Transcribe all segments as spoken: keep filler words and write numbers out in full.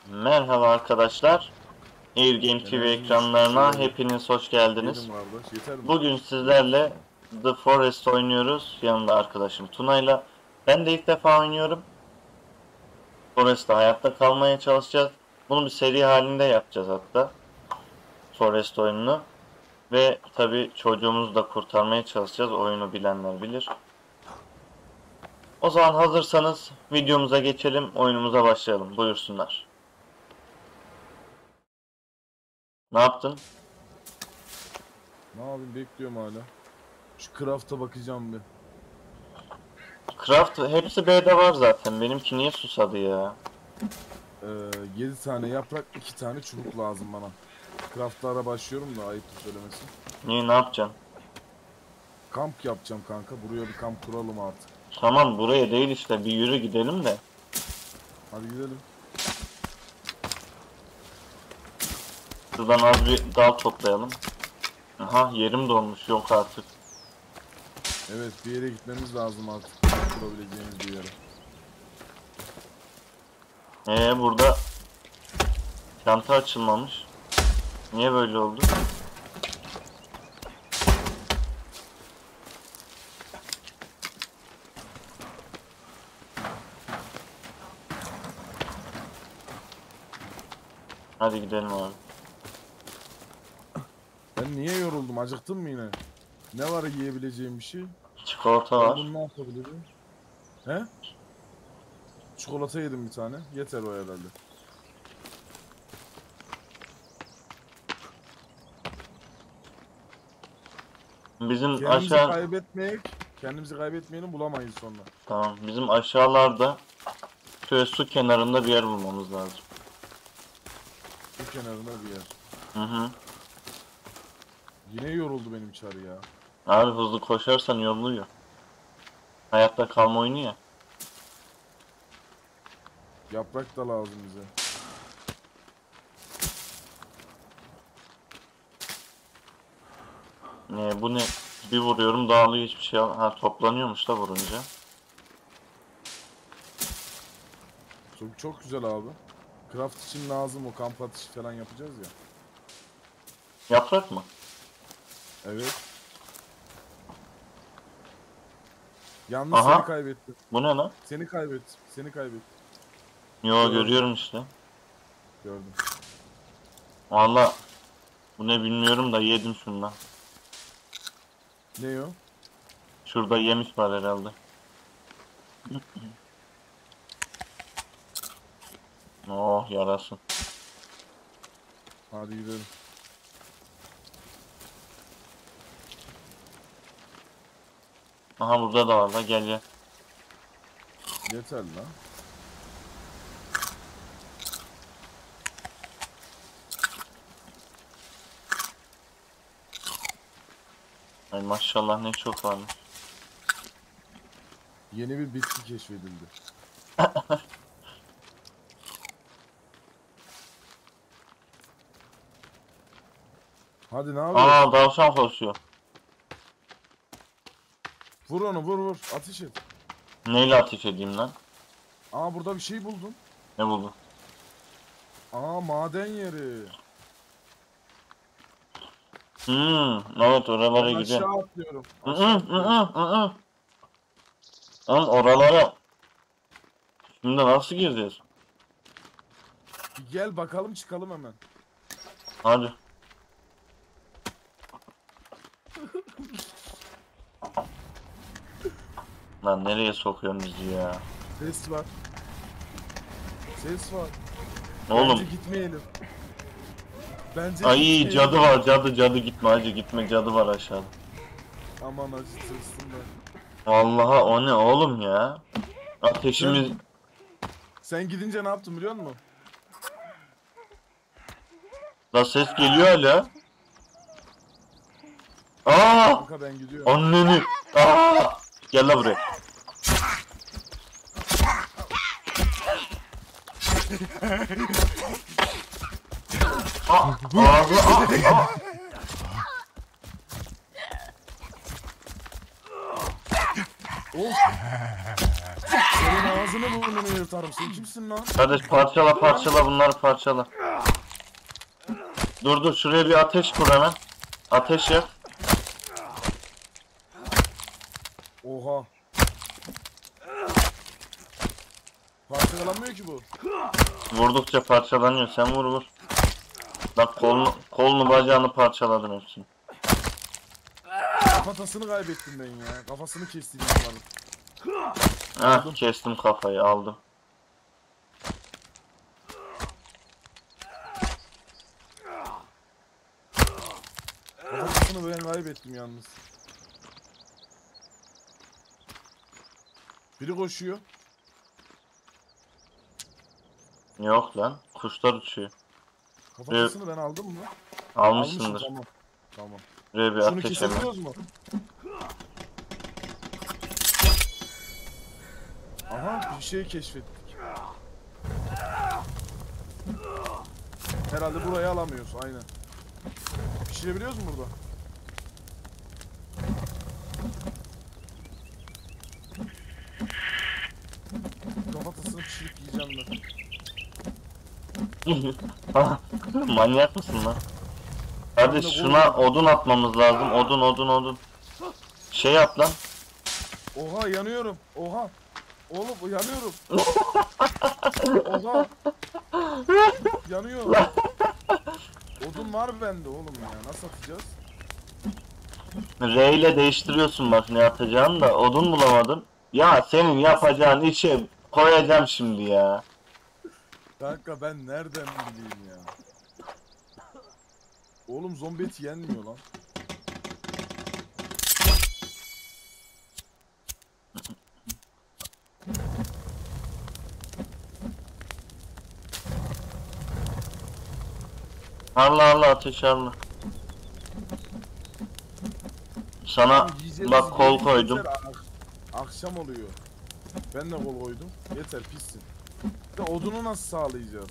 Merhaba arkadaşlar. Air Game T V ekranlarına hepiniz hoş geldiniz. Bugün sizlerle The Forest oynuyoruz. Yanımda arkadaşım Tuna'yla. Ben de ilk defa oynuyorum. Forest'ta hayatta kalmaya çalışacağız. Bunu bir seri halinde yapacağız hatta. Forest oyununu. Ve tabi çocuğumuzu da kurtarmaya çalışacağız. Oyunu bilenler bilir. O zaman hazırsanız videomuza geçelim. Oyunumuza başlayalım. Buyursunlar. Ne yaptın? Ne yapayım, bekliyorum hala. Şu craft'a bakacağım bir. Craft hepsi B'de var zaten. Benimki niye susadı ya? Ee, yedi tane yaprak, iki tane çubuk lazım bana. Craft'lara başlıyorum da ayıptır söylemesi. Niye, ne yapacaksın? Kamp yapacağım kanka. Buraya bir kamp kuralım artık. Tamam, buraya değil işte, bir yürü gidelim de. Hadi gidelim. Şuradan az bir dal toplayalım. Aha, yerim dolmuş, yok artık. Evet, bir yere gitmemiz lazım artık. Kurabileceğimiz bir yere. Ee burada çanta açılmamış. Niye böyle oldu? Hadi gidelim abi. Ben niye yoruldum? Acıktın mı yine? Ne var yiyebileceğim bir şey? Çikolata Ben var. bunu ne yapabilirim? He? Çikolata yedim bir tane. Yeter o herhalde. Bizim Kendimizi aşağı... kaybetmeyek, kendimizi kaybetmeyelim, bulamayız sonra. Tamam, bizim aşağılarda şöyle su kenarında bir yer bulmamız lazım. Su kenarında bir yer. Hı hı. Yine yoruldu benim çarı ya. Abi hızlı koşarsan yoruluyor. Hayatta kalma oyunu ya. Yaprak da lazım bize. Ne bu ne? Bir vuruyorum dağılıyor, hiçbir şey al. Ha, toplanıyormuş da vurunca. Çok çok güzel abi. Craft için lazım, o kamp ateşi falan yapacağız ya. Yaprak mı? Evet. Yalnız Aha. seni kaybettim. Bu ne lan? Seni kaybettim. Seni kaybettim. Yo, Gördüm. görüyorum işte. Gördüm. Valla bu ne bilmiyorum da yedim şundan. Ne o? Şurada yemiş var herhalde. Oh, yarasın. Hadi gidelim. Aha, burada da var da, gel gel. Yeter lan. Ay maşallah, ne çok varmış. Yeni bir bitki keşfedildi. Hadi ne yapıyorsun? Aa, tavşan koşuyor. Vur onu, vur vur. Ateş et. Neyle ateş edeyim lan? Aa, burada bir şey buldum. Ne buldun? Aa, maden yeri. Hmm, evet, oralara Ben gidiyorum. aşağı atlıyorum. Hı Aşağı hı hı atlıyorum. hı hı. Lan oralara şimdi nasıl gireceğiz? Bir gel bakalım, çıkalım hemen. Hadi. Lan nereye sokuyorsun bizi ya? Ses var. Ses var. Oğlum. Bence gitmeyelim. Bence Ay, gitmeyelim. cadı var, cadı cadı, gitme hacı, gitme, cadı var aşağıda. Aman acı, tırstım ben. Vallahi o ne oğlum ya? Ateşimiz... Sen, sen gidince ne yaptın biliyor musun? Da ses geliyor hala. Aa! Kanka ben gidiyorum. Anneni! Aa! Gel la buraya. Aa! Ağzı! Aa! Aa! Of! Senin Ağzını burnunu yırtarım. Sen kimsin lan? Kardeş parçala parçala bunları parçala. Dur dur şuraya bir ateş kur hemen. Ateş yak. Oha. Parçalanmıyor ki bu. Vurdukça parçalanıyor. Sen vur vur. Bak kolunu, kolunu bacağını parçaladım hepsini. Kafatasını kaybettim ben ya. Kafasını kestim bunların. Heh kestim kafayı aldım. Kafatasını ben kaybettim yalnız. Biri koşuyor. Yok lan kuşlar uçuyor. Kafatasını ben aldım mı? Almışsındır. Almışım, tamam. Tamam. Buraya bir Şunu ateş hemen. kesebiliyoruz mu? Aha bir şey keşfettik. Herhalde burayı alamıyoruz aynen. Pişirebiliyoruz mu burada? Kafatasını pişirip yiyeceğim ben. Ah, manyak mısın lan? Kardeş şuna odun atmamız lazım. Odun odun odun. Şey yap lan. Oha yanıyorum. Oha. Oğlum yanıyorum. Oha. Yanıyor. Odun var bende oğlum ya. Nasıl atacağız? R ile değiştiriyorsun bak ne atacağını da odun bulamadım. Ya senin yapacağın işe koyacağım şimdi ya. Kanka ben nereden bileyim ya? Oğlum zombi eti yenmiyor lan. Allah Allah ateş Allah. Sana Yiyeceğimiz bak kol yedik, koydum. yeter, ak- Akşam oluyor. Ben de kol koydum. Yeter pissin. De odunu nasıl sağlayacağız?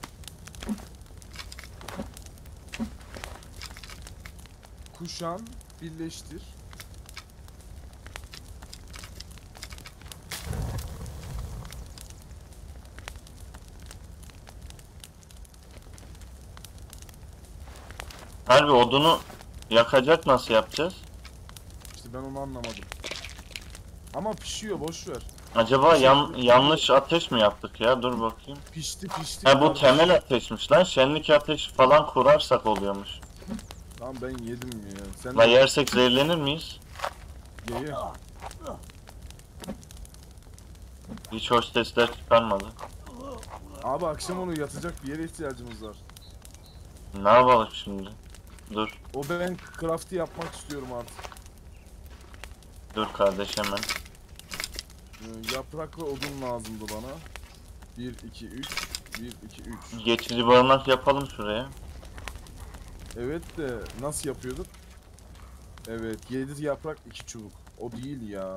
Kuşan, birleştir. Harbi odunu yakacak nasıl yapacağız? İşte ben onu anlamadım. Ama pişiyor boş ver. Acaba yan, yanlış ateş mi yaptık ya? Dur bakayım. Pişti pişti. Ha bu kardeşim. temel ateşmiş lan. Şenlik ateşi falan kurarsak oluyormuş. Tamam ben yedim ya. Sen La de yersek zehirlenir miyiz? ye ye. Hiç hoş sesler çıkarmadı. Abi akşam onu yatacak bir yere ihtiyacımız var. Ne yapalım şimdi? Dur. O ben craft'ı yapmak istiyorum artık. Dur kardeş hemen. Ee, yaprak ve odun lazımdı bana. bir, iki, üç. bir, iki, üç. Geçici barınak yapalım şuraya. Evet de nasıl yapıyorduk? Evet yedi yaprak iki çubuk. O değil ya.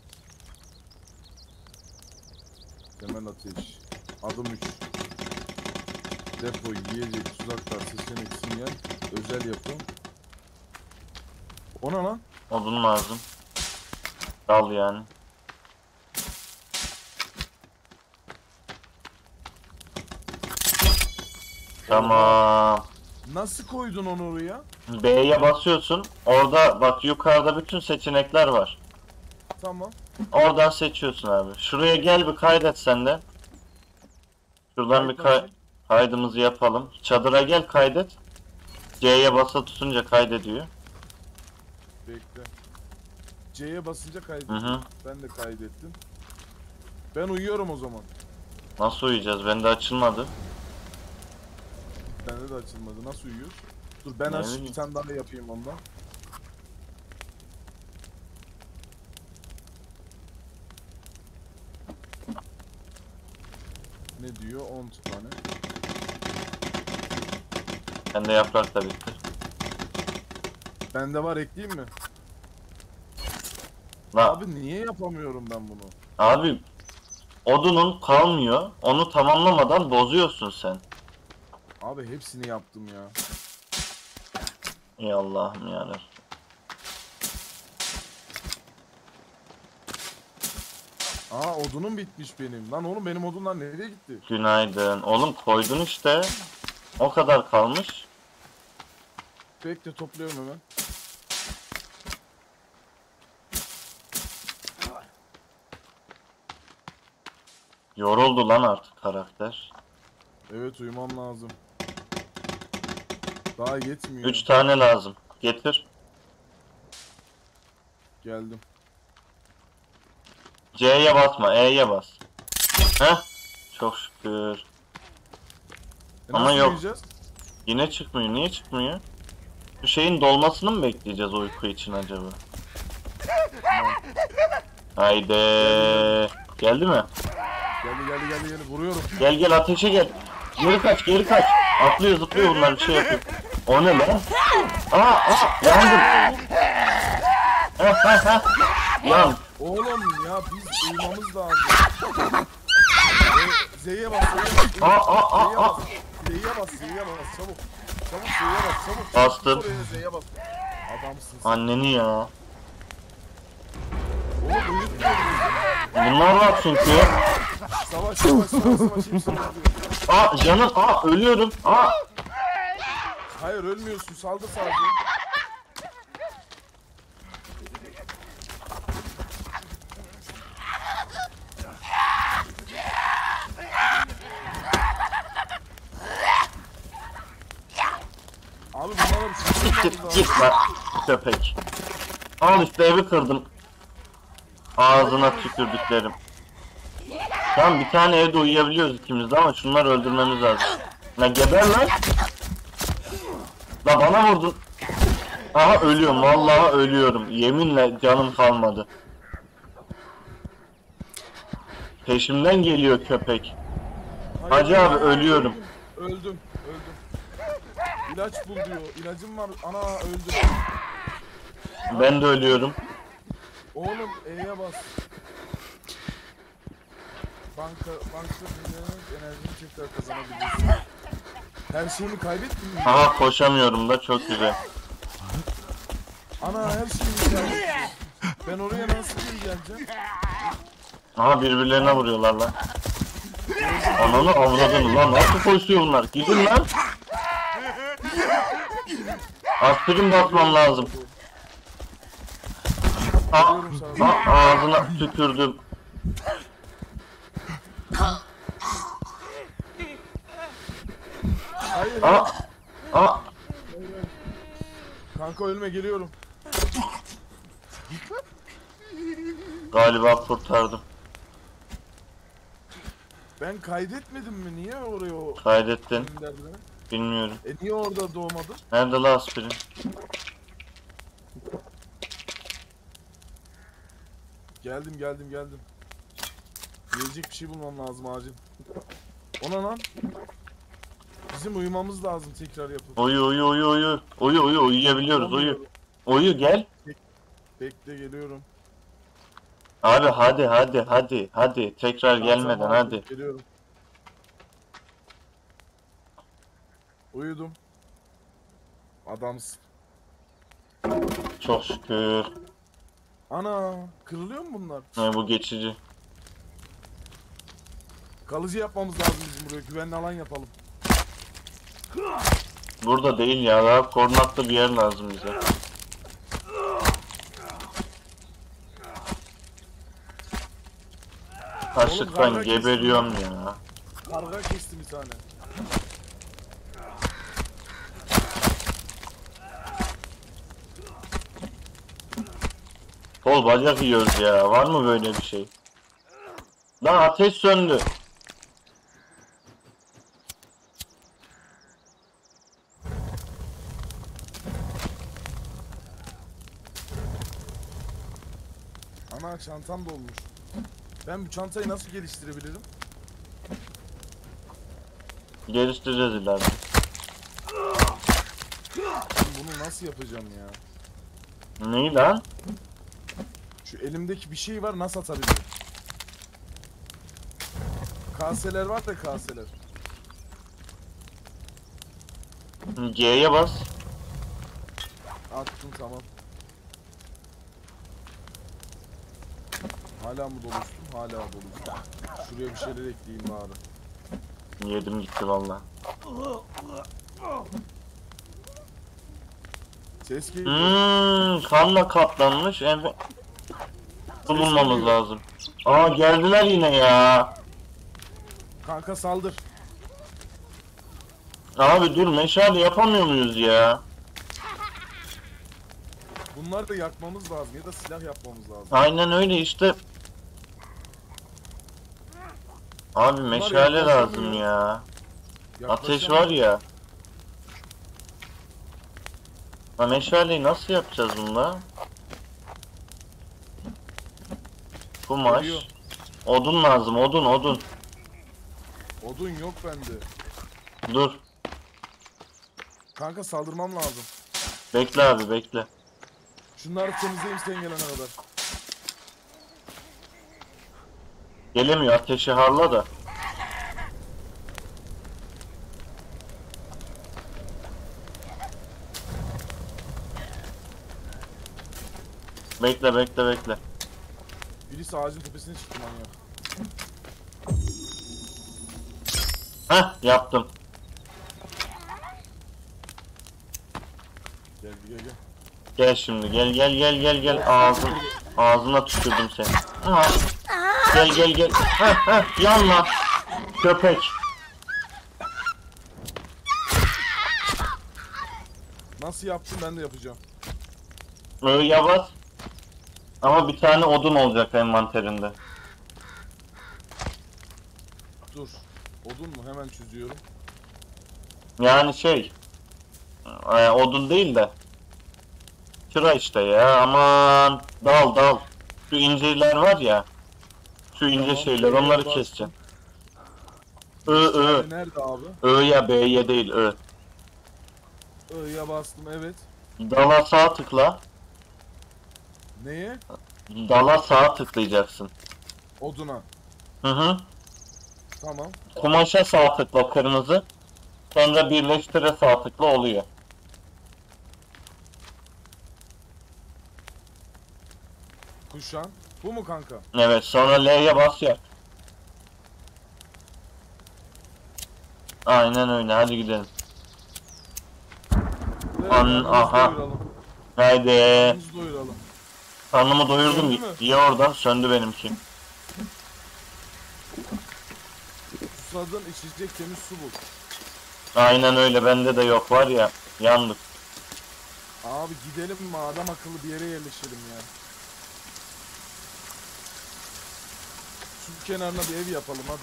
Temel ateş. Adım üç. Depo, yiyecek, tuzaklar, seçenek, sinyal, özel yapı. O ne lan? Odun lazım. Dal yani. Tamam. Nasıl koydun onu oraya? B'ye basıyorsun. Orada bak yukarıda bütün seçenekler var. Tamam. Oradan seçiyorsun abi. Şuraya gel bir kaydet sen de. Şuradan bir kay kaydımızı yapalım. Çadıra gel kaydet. C'ye basa tutunca kaydediyor. Bekle. C'ye basınca Hı kaydettim. hı. Ben de kaydettim. Ben uyuyorum o zaman. Nasıl uyuyacağız? Bende açılmadı. Bende de açılmadı. Nasıl uyuyor? Dur ben Ne aç bileyim. bir tane daha yapayım ondan. Ne diyor? on tane. Bende yaprak da bitti. Bende var ekleyeyim mi? La, Abi niye yapamıyorum ben bunu? abi odunun kalmıyor. Onu tamamlamadan bozuyorsun sen. Abi hepsini yaptım ya. Ey Allah'ım yarabbim. Aa odunum bitmiş benim. Lan oğlum benim odunlar nereye gitti? Günaydın. Oğlum koydun işte. O kadar kalmış. Bekle topluyorum hemen. Yoruldu lan artık karakter. Evet uyumam lazım. Daha yetmiyor. Üç tane lazım. Getir. Geldim. C'ye basma, E'ye bas. Heh. Çok şükür. E Ama nasıl yok. uyuyacağız? Yine çıkmıyor. Niye çıkmıyor? Bu şeyin dolmasını mı bekleyeceğiz uyku için acaba? Haydi. Geldi mi? Geldi geldi geldi geldi. Vuruyorum. Gel gel ateşe gel. Geri kaç geri kaç. Atlıyor zıplıyor bunlar bir şey yapıyor. O ne lan? Aa aa yandım. Ha ha ha. Yan. Oğlum ya biz uyumamız lazım. E, Z'ye bas Z'ye bas. Aa aa Z'ye aa. bas. Z'ye bas Z'ye bas çabuk. Çabuk Z'ye bas çabuk. Bastım. Oraya Z'ye bas. Adamsın sen. Anneni ya. Oğlum uyutmuyor bizi. Bunlar var çünkü. Savaş savaş savaş savaş hepsini öldürüyor. Aa canım aa ölüyorum. Aa. Hayır ölmüyorsun saldır sadece. Abi bunlara bir şey Git yapmamız git lazım. git lan köpek. Al işte evi kırdım. Ağzına tükürdüklerim. Tamam bir tane evde uyuyabiliyoruz ikimiz de ama şunları öldürmemiz lazım. La geber lan. La bana vurdun. Aha ölüyorum vallahi ölüyorum. Yeminle canım kalmadı. Peşimden geliyor köpek. Hayır, Hacı hayır, abi hayır, ölüyorum. Öldüm, öldüm, öldüm. İlaç bul diyor. İlacım var. Ana öldüm. Ben de ölüyorum. Oğlum E'ye bas. Banka, banka birinin enerjini tekrar kazanabilirsin. Her şeyimi kaybettin mi? Aha koşamıyorum da çok güzel. Ana her şeyimi kaybettim. Ben oraya nasıl geri geleceğim? Aha birbirlerine vuruyorlar lan. Ananı avradını lan nasıl koşuyor bunlar? Gidin lan. Aspirin basmam lazım. Aa, aa, ağzına tükürdüm. Hayır. Aa, aa. Kanka ölme geliyorum. Galiba kurtardım. Ben kaydetmedim mi? Niye oraya o Kaydettin. gönderdiler? Bilmiyorum. E niye orada doğmadı? Nerede la aspirin? Geldim geldim geldim. Yiyecek bir şey bulmam lazım acil. Ona lan. Bizim uyumamız lazım tekrar yapıp. Uyu uyu uyu uyu. Uyu uyu uyuyabiliyoruz uyu. Uyu gel. Bekle geliyorum. Abi hadi hadi hadi hadi. Tekrar gelmeden Tamam, hadi. Geliyorum. Uyudum. Adamsın. Çok şükür. Ana kırılıyor mu bunlar? Ne bu geçici. Kalıcı yapmamız lazım bizim buraya. Güvenli alan yapalım. Burada değil ya. Daha korunaklı bir yer lazım bize. Açlıktan karga geberiyorum ya. Karga kesti bir tane. Kol bacak yiyoruz ya. Var mı böyle bir şey? Lan ateş söndü. Ana çantam dolmuş. Ben bu çantayı nasıl geliştirebilirim? Geliştireceğiz ileride. Ben bunu nasıl yapacağım ya? Neyi lan? Şu elimdeki bir şey var nasıl atabilirim? Kaseler var da kaseler. G'ye bas. Attım tamam. Hala mı doluştum? hala dolu. Şuraya bir şeyler ekleyeyim bari. Yedim gitti valla. Ses geliyor. Hmm, kanla kaplanmış. Evet. Bulunmamız geliyor. lazım. Aa geldiler yine ya. Kanka saldır. Abi dur meşale yapamıyor muyuz ya? Bunları da yakmamız lazım ya da silah yapmamız lazım. Aynen öyle işte. Abi meşale lazım yaklaşamıyor. ya. Ateş Yaklaşamıyor. var ya. Ha meşaleyi nasıl yapacağız bunda? Kumaş. Geliyor. Odun lazım, odun, odun. Odun yok bende. Dur. Kanka saldırmam lazım. Bekle abi, bekle. Şunları temizleyeyim sen gelene kadar. Gelemiyor, ateşi harla da. Bekle, bekle, bekle. Birisi ağacın tepesine çıktı manyak. Heh, yaptım. Gel gel gel. Gel şimdi, gel gel gel gel gel. Ağzın, ağzına tükürdüm seni. Ha. Gel gel gel. Heh heh, yanma. Köpek. Nasıl yaptın ben de yapacağım. Öyle bas. Ama bir tane odun olacak envanterinde. Dur. Odun mu? Hemen çözüyorum. Yani şey. e, Odun değil de. Çıra işte ya. Aman. Dal dal. Şu inceler var ya. Şu ince Tamam, şeyler. B'ye Onları bastım. keseceğim. Ö ö. Meşale nerede abi? Ö ya B'ye değil Ö. I'ya bastım evet. Dala sağ tıkla. Neye? Dala sağ tıklayacaksın. Oduna. Hı hı. Tamam. Kumaşa sağ tıkla kırmızı. Sonra birleştire sağ tıkla oluyor. Kuşan. Bu mu kanka? Evet sonra L'ye bas ya. Aynen öyle hadi gidelim. Evet, An- karnımızı aha. doyuralım. Haydi. Karnımızı doyuralım. Karnımı doyurdum. Söndü mü? İyi oradan söndü benimki. Susadın içecek temiz su bul. Aynen öyle bende de yok var ya. Yandık. Abi gidelim mi adam akıllı bir yere yerleşelim ya. Su kenarına bir ev yapalım hadi.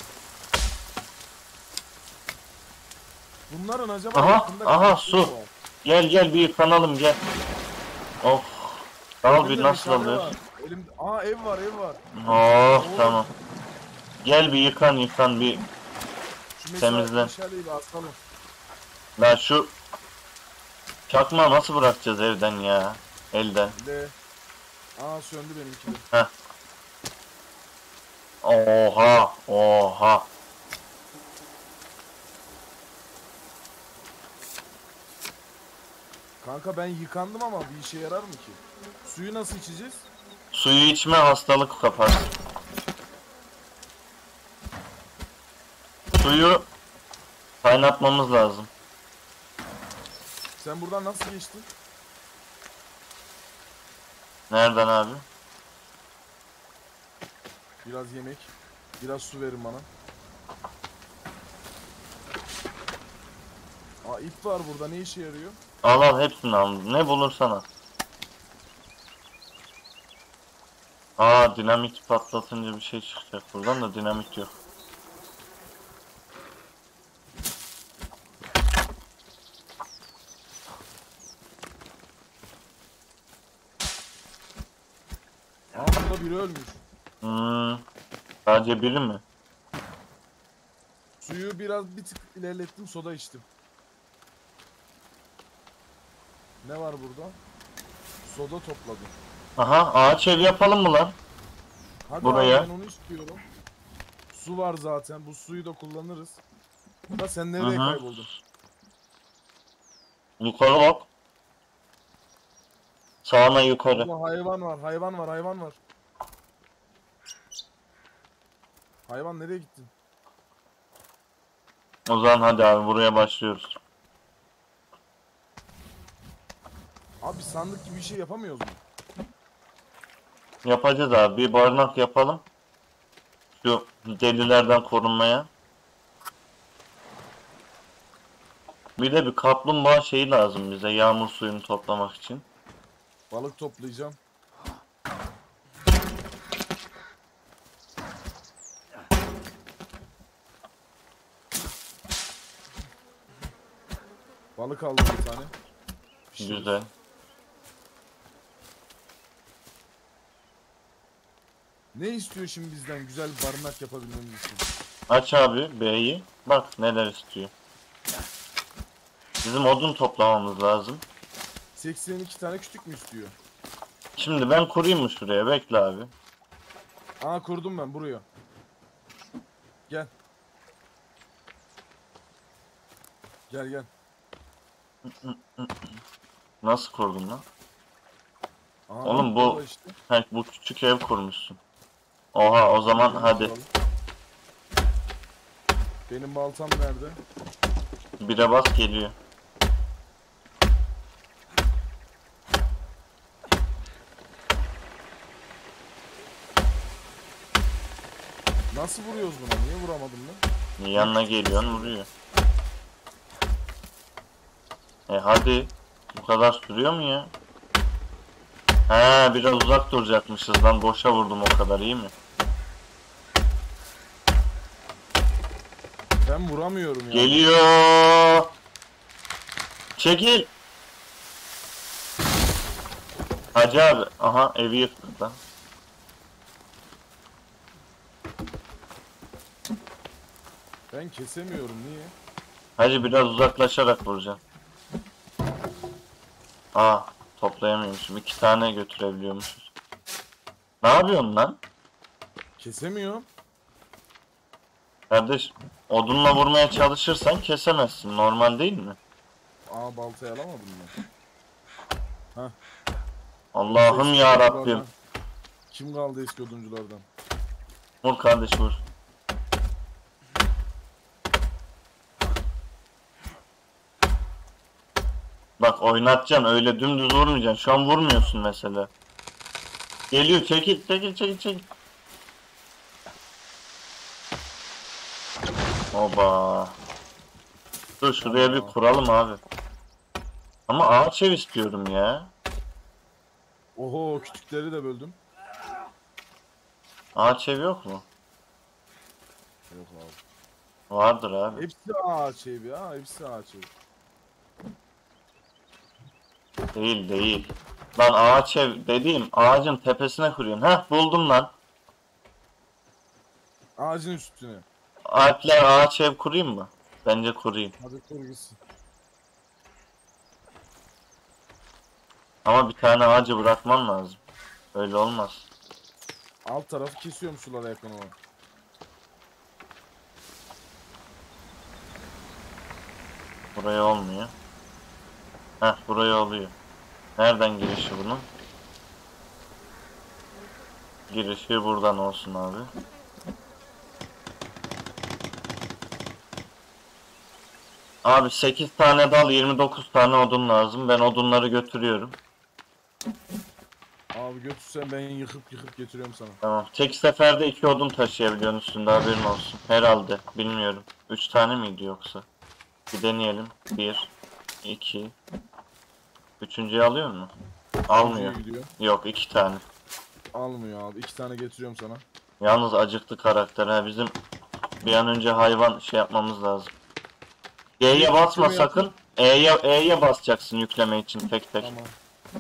Bunların acaba Aha, yakında aha, kalacak su. mı var? Gel gel bir yıkanalım gel. Of. Al bir Elimde nasıl meşale alıyor? var. Elimde... Aa ev var ev var. Oh Oo. tamam. Gel bir yıkan yıkan bir. Şu meşale, Temizle. meşaleyi bir asalım. Ben şu çakma nasıl bırakacağız evden ya? Elden. De. Aa söndü benimki de. Heh. Oha, oha. Kanka ben yıkandım ama bir işe yarar mı ki? Suyu nasıl içeceğiz? Suyu içme hastalık kapar. Suyu kaynatmamız lazım. Sen buradan nasıl geçtin? Nereden abi? Biraz yemek, biraz su verin bana. Aa ip var burada, ne işe yarıyor? Al al hepsini al. Ne bulursan al. Aa dinamit patlatınca bir şey çıkacak buradan da dinamit yok. Aa burada biri ölmüş. Hmm. Sadece biri mi? Suyu biraz bir tık ilerlettim, soda içtim. Ne var burada? Soda topladım. Aha ağaç ev yapalım mı lan? Hadi Buraya. abi ben onu istiyorum. Su var zaten, bu suyu da kullanırız. Da sen Hı nereye hı. kayboldun? Yukarı bak. Sağına yukarı. Burada hayvan var, hayvan var, hayvan var. Hayvan nereye gittin? O zaman hadi abi buraya başlıyoruz. Abi sandık gibi bir şey yapamıyoruz mu? Yapacağız abi. Bir barınak yapalım. Şu delilerden korunmaya. Bir de bir kaplumbağa şeyi lazım bize. Yağmur suyunu toplamak için. Balık toplayacağım. Balık aldım bir tane. Pişiririz. Güzel. Ne istiyor şimdi bizden güzel bir barınak yapabilmemiz için? Aç abi B'yi. Bak neler istiyor. Bizim odun toplamamız lazım. seksen iki tane kütük mü istiyor? Şimdi ben kurayım mı şuraya? Bekle abi. Aa kurdum ben buraya. Gel. Gel gel. Nasıl kurdun lan? Aa, Oğlum bu burada işte. he, bu küçük ev kurmuşsun. Oha o zaman hadi Benim baltam nerede? bire bas geliyor. Nasıl vuruyoruz buna? Niye vuramadım ben? Yanına geliyorsun vuruyor. E hadi. Bu kadar sürüyor mu ya? He biraz uzak duracakmışız lan. Boşa vurdum o kadar iyi mi? Ben vuramıyorum ya. Geliyor. Çekil. Hacı abi. Aha evi yıktık lan. Ben kesemiyorum niye? Hacı biraz uzaklaşarak vuracağım. Aa toplayamıyormuşum. İki tane götürebiliyormuşuz. Ne yapıyorsun lan? Kesemiyorum. Kardeş odunla vurmaya çalışırsan kesemezsin. Normal değil mi? Aa baltayı alamadım ben. Allah'ım Eski ya Rabbim. odunculardan. Kim kaldı eski odunculardan? Vur kardeş vur. Bak oynatacaksın öyle dümdüz vurmayacaksın. Şu an vurmuyorsun mesela. Geliyor çekil çekil çekil çekil. Oba. Dur şuraya bir kuralım abi. Ama ağaç ev istiyorum ya. Oho küçükleri de böldüm. Ağaç ev yok mu? Yok abi. Vardır abi. Hepsi ağaç evi ya. Hepsi ağaç evi. Değil değil. Lan ağaç ev dediğim ağacın tepesine kuruyorsun. Heh buldum lan. Ağacın üstüne. Alpler ağaç ev kurayım mı? Bence kurayım. Hadi kur gitsin. Ama bir tane ağacı bırakman lazım. Öyle olmaz. Alt tarafı kesiyorum sulara yakın olan. Buraya olmuyor. Heh buraya oluyor. Nereden girişi bunun? Girişi buradan olsun abi. Abi sekiz tane dal yirmi dokuz tane odun lazım. Ben odunları götürüyorum. Abi götürsen ben yıkıp yıkıp getiriyorum sana. Tamam. Tek seferde iki odun taşıyabiliyorsun üstünde haberin olsun. Herhalde. Bilmiyorum. Üç tane miydi yoksa? Bir deneyelim. Bir. iki. Üçüncüyü alıyor mu? Almıyor. Nereye gidiyor? Yok iki tane. Almıyor abi. İki tane getiriyorum sana. Yalnız acıktı karakter ha. Bizim bir an önce hayvan şey yapmamız lazım. G'ye basma Yükleme sakın. yapın. E'ye E'ye basacaksın yükleme için tek tek. Tamam.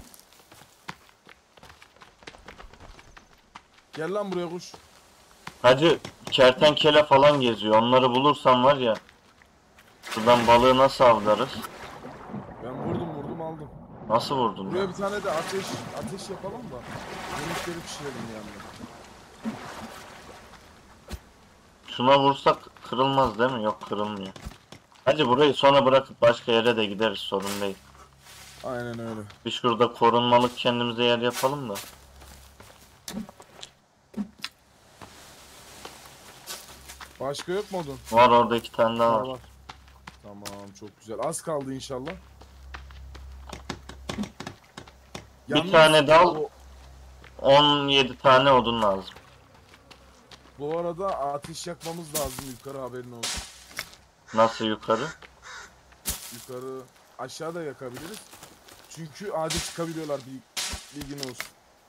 Gel lan buraya kuş. Hacı kertenkele falan geziyor. Onları bulursan var ya. Şuradan balığı nasıl avlarız? Ben vurdum vurdum aldım. Nasıl vurdun Buraya lan? bir tane de ateş ateş yapalım da yemekleri pişirelim yanında. Şuna vursak kırılmaz değil mi? Yok kırılmıyor. Hacı burayı sona bırakıp başka yere de gideriz sorun değil. Aynen öyle. Bir şurada korunmalık kendimize yer yapalım da. Başka yok mu odun? Var orada iki tane daha Ha, var. var. Tamam, çok güzel. Az kaldı inşallah. Bir Yalnız tane dal, o- on yedi tane odun lazım. Bu arada ateş yakmamız lazım, yukarı haberin olsun. Nasıl yukarı? Yukarı aşağıda yakabiliriz. Çünkü adi çıkabiliyorlar, bir bilgin olsun.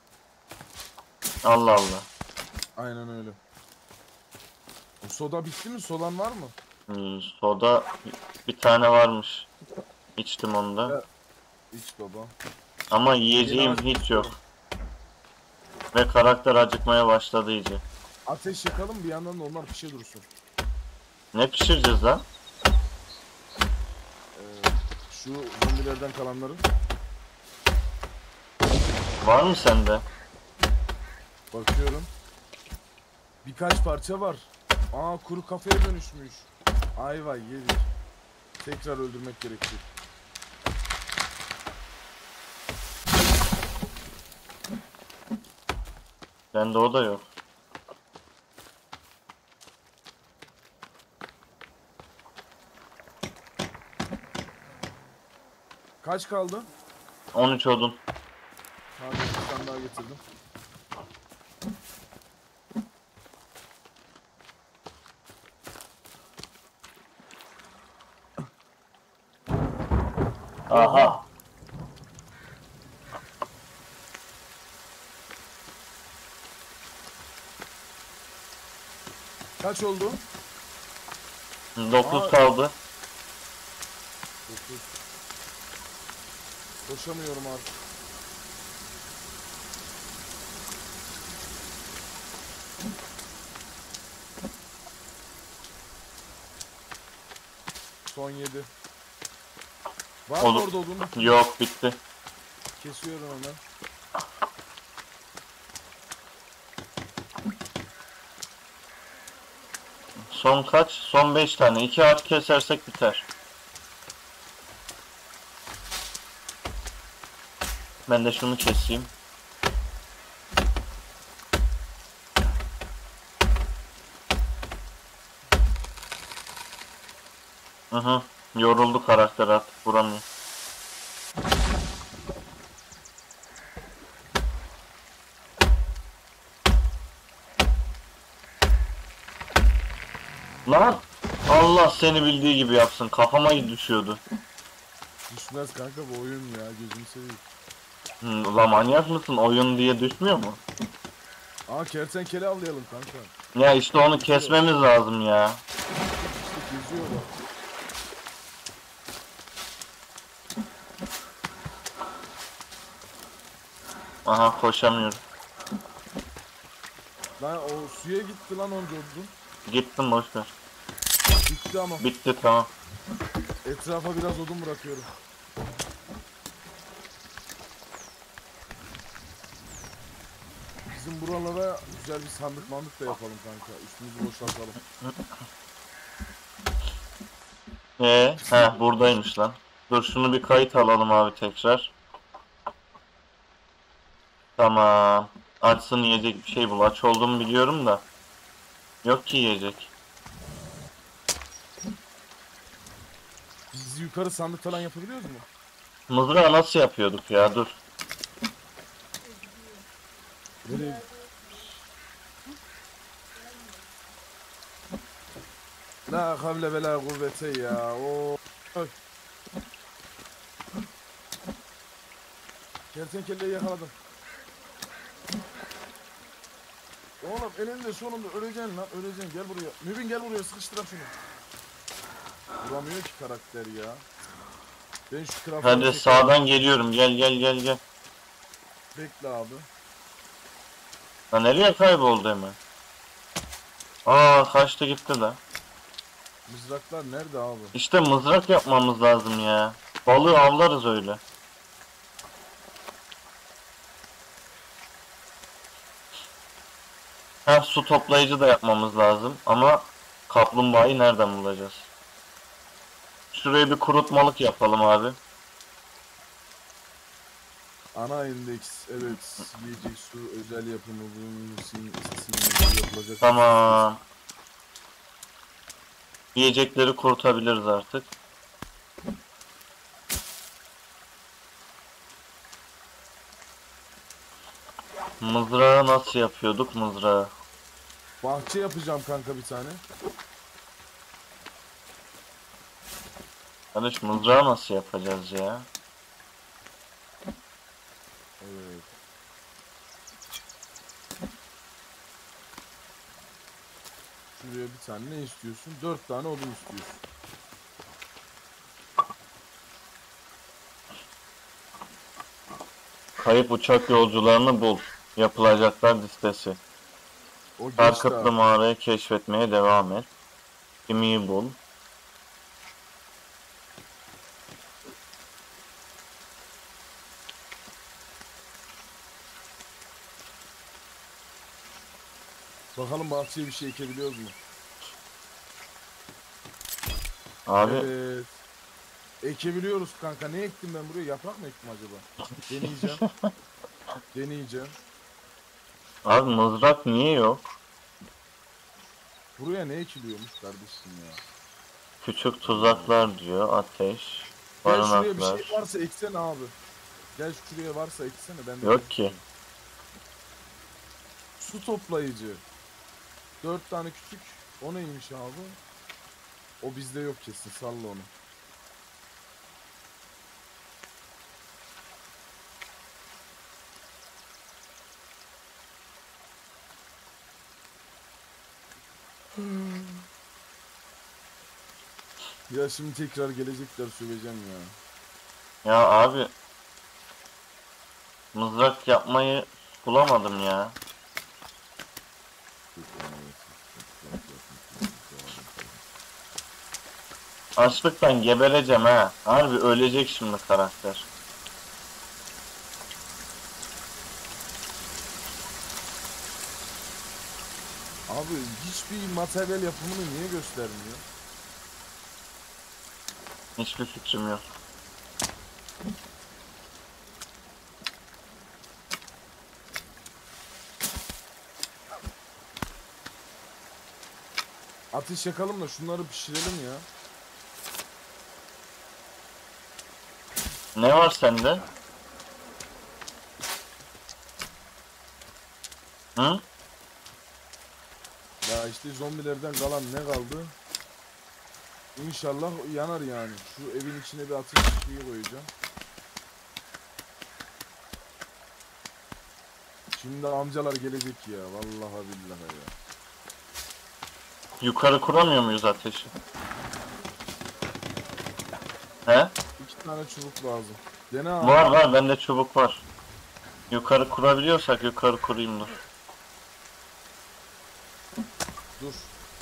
Allah Allah. Aynen öyle. O soda bitti mi? Sodan var mı? Hmm, soda bir tane varmış. İçtim onu da. Evet. İç baba. Ama yiyeceğim Yeni hiç yok. Ve karakter acıkmaya başladı iyice. Ateş yakalım, bir yandan da onlar pişe dursun. Ne pişireceğiz lan? Ee, şu zombilerden kalanları. Var mı sende? Bakıyorum. Birkaç parça var. Aa, kuru kafeye dönüşmüş. Ayva yedik. Tekrar öldürmek gerekecek. Bende o da yok. Kaç kaldı? on üç odun. Tamam, bir tane daha getirdim. Aha. Kaç oldu? dokuz Aa. kaldı. dokuz. Koşamıyorum artık. Son yedi. Var mı Olur. orada odun? Yok, bitti. Kesiyorum hemen. Son kaç? Son beş tane. iki ağaç kesersek biter. Ben de şunu keseyim. Hı hı. Yoruldu karakter artık, vuramıyor. Lan! Allah seni bildiği gibi yapsın. Kafama düşüyordu. Düşmez kanka, bu oyun ya, gözünü seveyim. Hı, ulan manyak mısın? Oyun diye düşmüyor mu? Aa, kertenkele avlayalım kanka. Ya işte onu kesmemiz lazım ya. İşte geziyorlar. Aha, koşamıyorum. Lan o suya gitti lan onca odun. Gittim, boşver. Bitti ama. Bitti, tamam. Etrafa biraz odun bırakıyorum. Bizim buralara güzel bir sandık mandık da yapalım kanka. Üstümüzü boşaltalım. Ee, he buradaymış lan. Dur şunu bir kayıt alalım abi tekrar. Tamam. Açsın, yiyecek bir şey bul. Aç olduğumu biliyorum da. Yok ki yiyecek. Biz yukarı sandık falan yapabiliyoruz mu? Mızrağı nasıl yapıyorduk ya? Dur. Nereye? La havle ve la kuvvete ya. O. Oy. Kertenkeleyi yakaladım. Oğlum elinde sonunda öleceksin lan, öleceksin, gel buraya. Mübin gel buraya, sıkıştıram şunu. Vuramıyor ki karakter ya. Ben şu craft'ı Hadi tekrar- sağdan geliyorum. Gel gel gel gel. Bekle abi. Ha, nereye kayboldu hemen? Aa, kaçtı gitti de. Mızraklar nerede abi? İşte mızrak yapmamız lazım ya. Balığı avlarız öyle. Ha, su toplayıcı da yapmamız lazım ama kaplumbağayı nereden bulacağız? Şuraya bir kurutmalık yapalım abi. Ana indeks, evet, yiyecek su, özel yapımı, bunun için yapılacak. Tamam. Yiyecekleri kurutabiliriz artık. Mızrağı nasıl yapıyorduk mızrağı? Bahçe yapacağım kanka bir tane. Kardeş mızrağı nasıl yapacağız ya? Evet. Şuraya bir tane ne istiyorsun? Dört tane odun istiyorsun. Kayıp uçak yolcularını bul. Yapılacaklar listesi. O geçti Sarkıtlı abi. mağarayı keşfetmeye devam et. Kimiyi bul. Bakalım bahçeye bir şey ekebiliyoruz mu? Abi Evet. Ekebiliyoruz kanka. Ne ektim ben buraya? Yaprak mı ektim acaba? Deneyeceğim. Deneyeceğim. abi mızrak niye yok? Buraya ne ekiliyormuş kardeşim ya? Küçük tuzaklar diyor. Ateş. Gel şuraya bir Barınaklar. şey varsa eksene abi. Gel şuraya varsa eksene ben de. Yok ki. Su toplayıcı. Dört tane küçük. O neymiş abi? O bizde yok kesin. Salla onu. Ya şimdi tekrar gelecekler söveceğim ya. Ya abi mızrak yapmayı bulamadım ya. Açlıktan gebereceğim ha. Harbi ölecek şimdi karakter. Abi hiçbir materyal yapımını niye göstermiyor? Hiçbir fikrim yok. Ateş yakalım da şunları pişirelim ya. Ne var sende? Hı? Ya işte zombilerden kalan ne kaldı? İnşallah yanar yani. Şu evin içine bir ateş şeyi koyacağım. Şimdi amcalar gelecek ya. Vallahi billahi ya. Yukarı kuramıyor muyuz ateşi? He? İki tane çubuk lazım. Dene abi. Var var bende çubuk var. Yukarı kurabiliyorsak yukarı kurayım dur. Dur.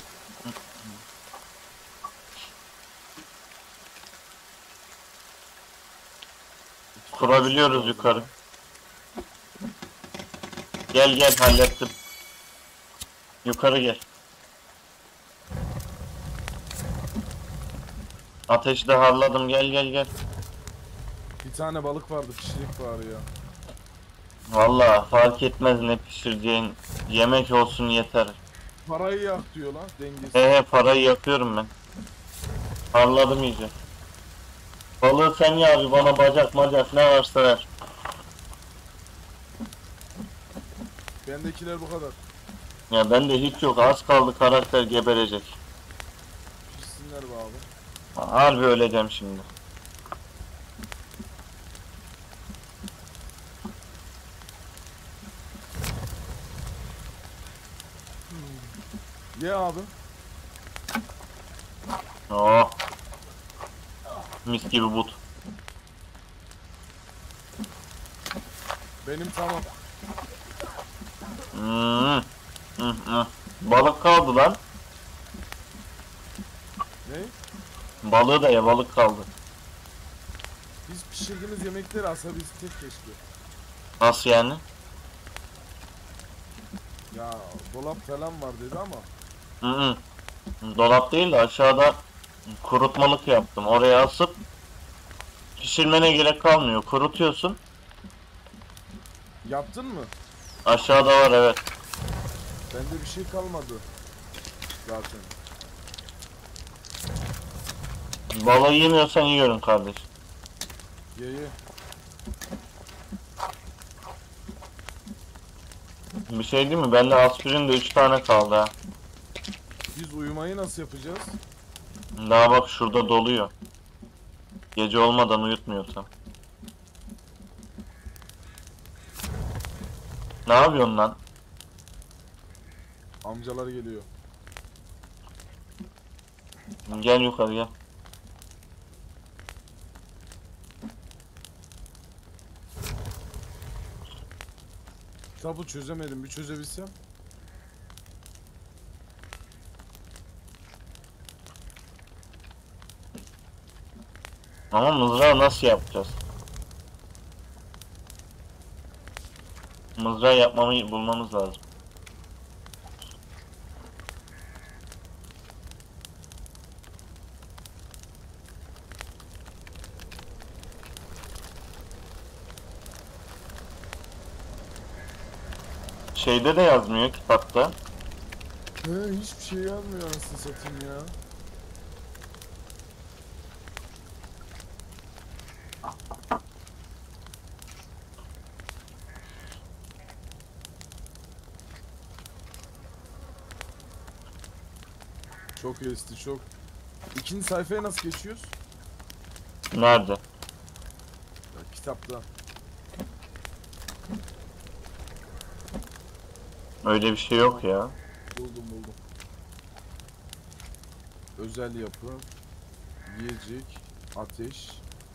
Kurabiliyoruz yukarı. Gel gel hallettim. Yukarı gel. Ateşi de harladım gel gel gel. Bir tane balık vardı pişirik var ya. Vallahi fark etmez ne pişireceğin. Yemek olsun yeter. Parayı yak diyor lan dengesiz. He he parayı yapıyorum ben. Harladım iyice. Balığı sen ye abi bana bacak macak ne varsa ver. Bendekiler bu kadar. Ya bende hiç yok az kaldı karakter geberecek. Pişsinler be abi. Harbi öleceğim şimdi. Ye abi. Oh. Mis gibi but. Benim tamam. Hmm. Hı hı. Balık kaldı lan. Ne? Balığı da ye balık kaldı. Biz pişirdiğimiz yemekleri asabilsek keşke. Nasıl yani? Ya dolap falan var dedi ama. Hı hı. Dolap değil de aşağıda kurutmalık yaptım. Oraya asıp pişirmene gerek kalmıyor. Kurutuyorsun. Yaptın mı? Aşağıda var evet. Bende bir şey kalmadı. Zaten. Balığı yemiyorsan yiyorum kardeş. Ye ye. Bir şey değil mi? Bende aspirin de üç tane kaldı ha. Biz uyumayı nasıl yapacağız? Daha bak şurada doluyor. Gece olmadan uyutmuyor tam. Ne yapıyorsun lan? Amcalar geliyor. Gel yukarı gel. Kitabı çözemedim. Bir çözebilsem. Ama mızrağı nasıl yapacağız? Mızrağı yapmamı bulmamız lazım. Şeyde de yazmıyor kitapta. He, hiçbir şey yazmıyor anasını satayım ya. Çok esti çok. İkinci sayfaya nasıl geçiyoruz? Nerede? Ya, kitapta. Öyle bir şey yok ya. Buldum buldum. Özel yapı. Yiyecek. Ateş.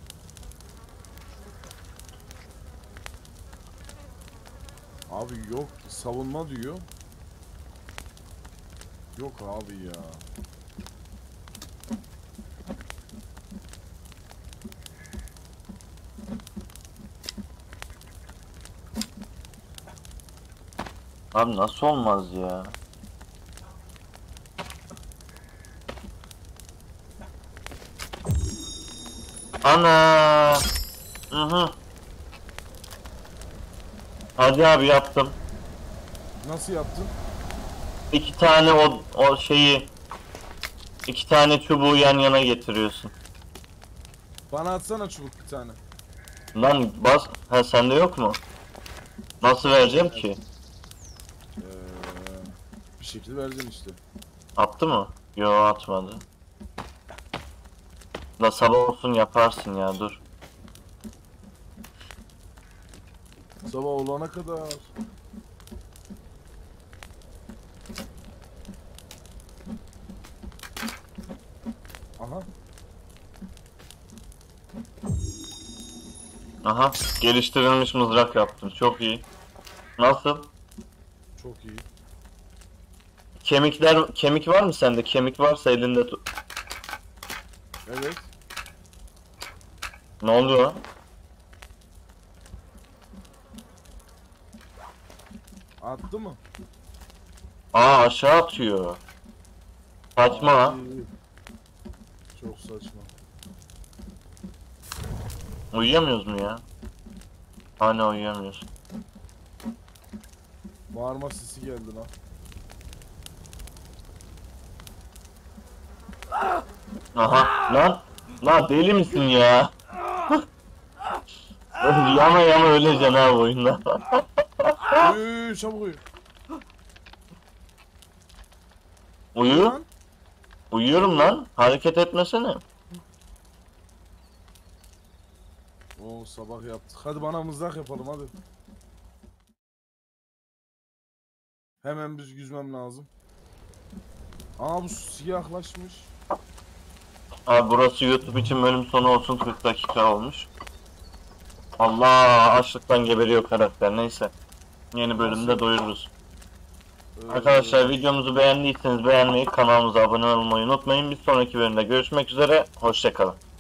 Abi yok. Savunma diyor. Yok abi ya. Abi nasıl olmaz ya? Ana! Hı hı. Hadi abi yaptım. Nasıl yaptın? İki tane o, o şeyi iki tane çubuğu yan yana getiriyorsun. Bana atsana çubuk bir tane. Lan bas. Ha sende yok mu? Nasıl vereceğim ki? Ee, bir şekilde vereceksin işte. Attı mı? Yo atmadı. La sabah olsun yaparsın ya dur. Sabah olana kadar. Aha. Aha geliştirilmiş mızrak yaptım. Çok iyi. Nasıl? Çok iyi. Kemikler kemik var mı sende? Kemik varsa elinde tut. Evet. Ne oluyor? Attı mı? Aa aşağı atıyor. Saçma ha. Ay, çok saçma. Uyuyamıyoruz mu ya? Hala uyuyamıyoruz. Bağırma sesi geldi lan. Aha lan. Lan deli misin ya? Yana yana öleceksin ha bu oyunda. Uy, uy, çabuk uyu. Uyu. Lan. Uyuyorum lan. Hareket etmesene. Oo sabah yaptık. Hadi bana mızrak yapalım hadi. Hemen biz yüzmem lazım. Aa bu siyahlaşmış. Abi burası YouTube için bölüm sonu olsun, kırk dakika olmuş. Allah açlıktan geberiyor karakter, neyse. Yeni bölümde doyururuz. Ee, Arkadaşlar videomuzu beğendiyseniz beğenmeyi, kanalımıza abone olmayı unutmayın. Bir sonraki bölümde görüşmek üzere. Hoşça kalın.